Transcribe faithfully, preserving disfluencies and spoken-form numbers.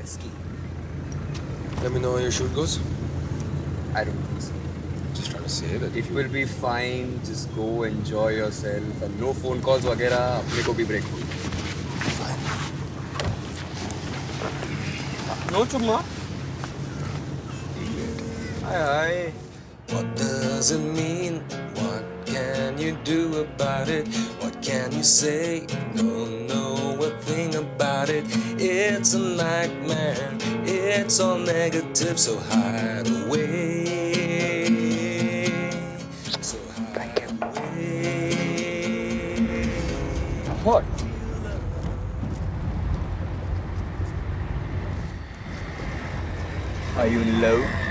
ski. Let me know how your shoot goes. I don't think so. Just trying to say that. It will be fine. Just go enjoy yourself and no phone calls वगैरह अपने को भी break. No chumma. Hi hi. What does it mean? What can you do about it? What can you say? Don't know a thing about it. It's a nightmare. It's all negative, so hide away. So hide away. What? Are you in love?